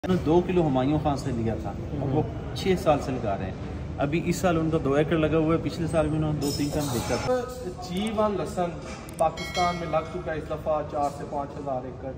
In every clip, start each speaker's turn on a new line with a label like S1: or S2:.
S1: मैंने 2 किलो हुमायूं खान से लिया था और वो 6 साल से लगा रहे हैं। अभी इस साल उनका 2 एकड़ लगा हुआ है, पिछले साल भी उन्होंने 2-3 टन बेचा था।
S2: G1 लहसन पाकिस्तान में लग चुका है इस दफ़ा 4 से 5 हज़ार एकड़,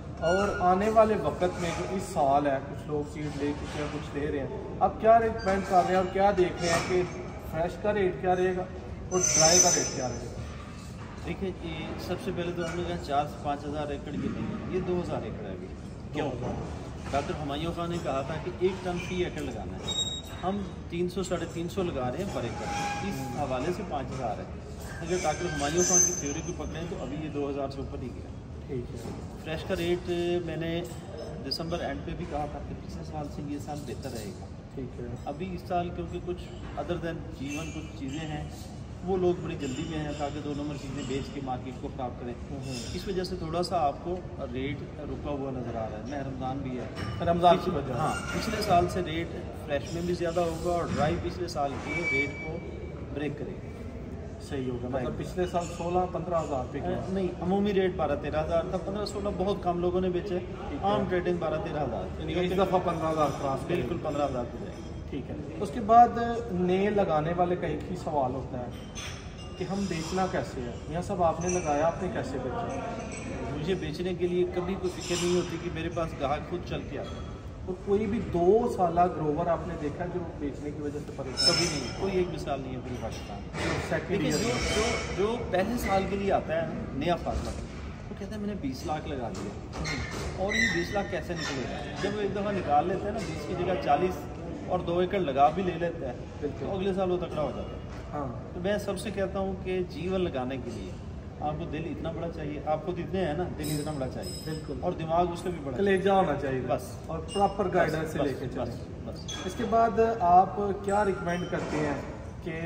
S2: और आने वाले वक्त में जो इस साल है कुछ लोग सीड ले चुके हैं, कुछ ले रहे हैं। अब क्या रेकमेंड कर रहे हैं और क्या देख रहे हैं कि फ्रेश का रेट क्या रहेगा और ड्राई का रेट क्या रहेगा?
S1: देखिए ये सबसे पहले तो हमने कहा 4 से 5 हज़ार एकड़ की नहीं, ये 2000 एकड़ है अभी। क्यों? डॉक्टर हुमायूं खान ने कहा था कि 1 टन फी एकड़ लगाना है, हम 300-350 लगा रहे हैं पर एकड़, इस हवाले से 5000 है। अगर डॉक्टर हुमायूं खान की थ्योरी को पकड़ें तो अभी ये 2000 से ऊपर ही गया।
S2: ठीक है।
S1: फ्रेश का रेट मैंने दिसंबर एंड पे भी कहा था कि पिछले साल से ये साल बेहतर रहेगा।
S2: ठीक है।
S1: अभी इस साल क्योंकि कुछ अदर देन जीवन कुछ चीज़ें हैं, वो लोग बड़ी जल्दी में हैं ताकि 2 नंबर चीज़ें बेच के मार्केट को ख़राब करें। इस वजह से थोड़ा सा आपको रेट रुका हुआ नज़र आ रहा है। मैं रमज़ान भी है,
S2: रमज़ान की वजह।
S1: हाँ, पिछले साल से रेट फ्रेश में भी ज़्यादा होगा और ड्राई पिछले साल के रेट को ब्रेक करेगा।
S2: सही होगा, मतलब पिछले साल 16-15 हज़ार पे
S1: नहीं, अमूमी रेट 12-13 हज़ार था, 15-16 बहुत कम लोगों ने बेचे। आम ट्रेडिंग 12-13 हज़ार,
S2: इस दफ़ा 15 हज़ार क्रॉस,
S1: बिल्कुल 15 हज़ार की जाएगी।
S2: ठीक है। उसके बाद नए लगाने वाले का एक ही सवाल होता है कि हम बेचना कैसे है। यह सब आपने लगाया, आपने कैसे बेचा?
S1: मुझे बेचने के लिए कभी कोई फिक्र नहीं होती कि मेरे पास ग्राहक खुद चल के आता है।
S2: और कोई भी 2 साल ग्रोवर आपने देखा जो बेचने की वजह से परेशान?
S1: कभी नहीं, कोई एक मिसाल नहीं है पूरी पाकिस्तान।
S2: सेकंड
S1: देखिए
S2: ईयर
S1: जो पहले साल के लिए आता है नया फार्मर, वो कहता है मैंने 20 लाख लगा दिया और ये 20 लाख कैसे निकलेगा। जब वो एक दफ़ा निकाल लेते हैं ना 20 की जगह 40 और 2 एकड़ लगा भी ले लेते हैं तो अगले साल वो तकड़ा हो जाता है।
S2: हाँ।
S1: तो मैं सबसे कहता हूँ कि जीवन लगाने के लिए आपको दिल इतना बड़ा चाहिए, आप खुद इतने हैं ना, दिल इतना बड़ा चाहिए
S2: बिल्कुल,
S1: और दिमाग उससे भी बड़ा,
S2: कलेजा होना चाहिए
S1: बस,
S2: और प्रॉपर गाइडेंस से लेके चलें। इसके बाद आप क्या रिकमेंड करते हैं कि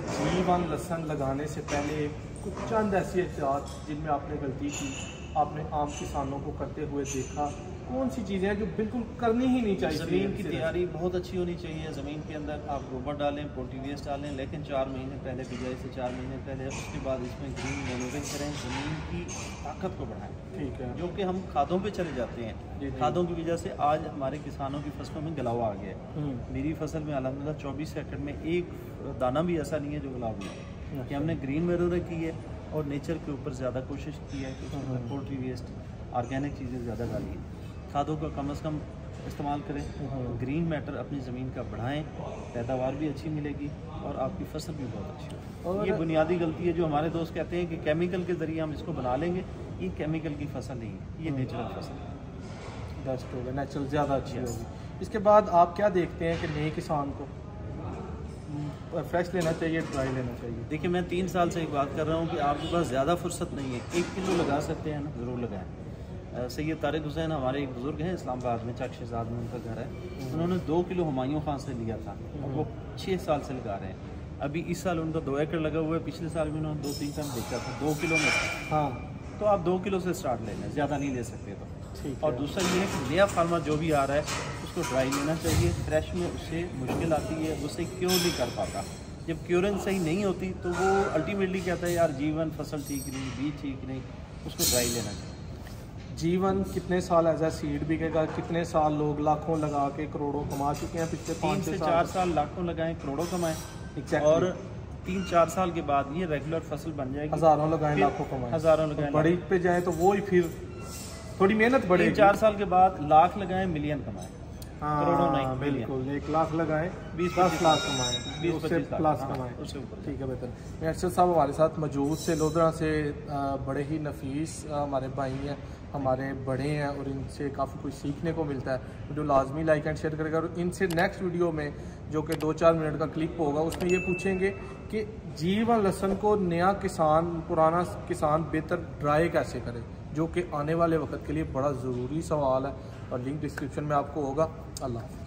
S2: G1 लहसन लगाने से पहले कुछ चंद ऐसी एहतियात जिनमें आपने गलती की, आपने आम किसानों को करते हुए देखा, कौन सी चीज़ें हैं जो बिल्कुल करनी ही नहीं चाहिए?
S1: ज़मीन की तैयारी बहुत अच्छी होनी चाहिए। ज़मीन के अंदर आप गोबर डालें, पोल्ट्री वेस्ट डालें, लेकिन 4 महीने पहले बिजाई से 4 महीने पहले, उसके बाद इसमें ग्रीन मैन्यूरिंग करें, ज़मीन की ताकत को बढ़ाएं।
S2: ठीक है।
S1: जो कि हम खादों पे चले जाते हैं, खादों की वजह से आज हमारे किसानों की फसलों में गलावा आ गया है। मेरी फसल में अल्हम्दुलिल्लाह 24 एकड़ में एक दाना भी ऐसा नहीं है जो गलाव नहीं है कि हमने ग्रीन मैन्यूरिंग की है और नेचर के ऊपर ज़्यादा कोशिश की है कि पोल्ट्री वेस्ट, ऑर्गेनिक चीज़ें ज़्यादा डाली हैं। खादों का कम से कम इस्तेमाल करें, ग्रीन मैटर अपनी ज़मीन का बढ़ाएं, पैदावार भी अच्छी मिलेगी और आपकी फसल भी बहुत अच्छी होगी। और ये बुनियादी गलती है जो हमारे दोस्त कहते हैं कि केमिकल के ज़रिए हम इसको बना लेंगे। ये केमिकल की फसल नहीं है, ये नेचुरल फसल है।
S2: बेस्ट होगा, नेचुरल ज़्यादा अच्छी होगी। इसके बाद आप क्या देखते हैं कि नए किसान को फ्रेश लेना चाहिए, ड्राई लेना चाहिए?
S1: देखिए मैं 3 साल से एक बात कर रहा हूँ कि आपके पास ज़्यादा फुर्सत नहीं है, 1 किलो लगा सकते हैं ना, ज़रूर लगाएं। सैयद तारिक हुसैन हमारे एक बुज़ुर्ग हैं इस्लामाबाद में, चक शहजाद में उनका घर है। उन्होंने 2 किलो हुमायूं खान से लिया था और वो 6 साल से लगा रहे हैं। अभी इस साल उनका 2 एकड़ लगा हुआ है, पिछले साल भी उन्होंने 2-3 टन बेचा था 2 किलो में।
S2: हाँ,
S1: तो आप 2 किलो से स्टार्ट ले लें, ज़्यादा नहीं ले सकते तो।
S2: ठीक।
S1: और दूसरा ये है कि नया फार्मर जो भी आ रहा है उसको ड्राई लेना चाहिए। फ्रेश में उससे मुश्किल आती है, उससे क्योर नहीं कर पाता। जब क्योरिंग सही नहीं होती तो वो अल्टीमेटली कहता है यार जीवन फसल ठीक नहीं, बीज ठीक नहीं, उसको ड्राई लेना चाहिए।
S2: G1 कितने साल एज ए सीड बिकेगा? कितने साल लोग लाखों लगा के करोड़ों कमा चुके हैं पिछले
S1: 3 से 4 साल लाखों लगाएं, करोड़ों कमाएं।
S2: Exactly.
S1: और 3-4 साल के बाद ये रेगुलर फसल बन जाएगी।
S2: हज़ारों लगाएं, लाखों कमाएं,
S1: हज़ारों लगाएं,
S2: बड़ी पे जाए तो वो ही फिर थोड़ी मेहनत बढ़ेगी।
S1: 3-4 साल के बाद लाख लगाएं, मिलियन कमाएं। करोड़ों नहीं,
S2: बिल्कुल। 1 लाख लगाएं, 20-25 लाख कमाएं, 20-25 प्लस कमाएं, उससे ऊपर। ठीक है, बेहतर। मियां साहब हमारे साथ मौजूद से लोधरा से बड़े ही नफीस हमारे भाई हैं, हमारे बड़े हैं और इनसे काफ़ी कुछ सीखने को मिलता है। वीडियो लाजमी लाइक एंड शेयर करेगा और इनसे नेक्स्ट वीडियो में जो कि 2-4 मिनट का क्लिप होगा उसमें ये पूछेंगे कि G1 लहसन को नया किसान, पुराना किसान बेहतर ड्राई कैसे करे, जो कि आने वाले वक्त के लिए बड़ा ज़रूरी सवाल है और लिंक डिस्क्रिप्शन में आपको होगा। अल्लाह।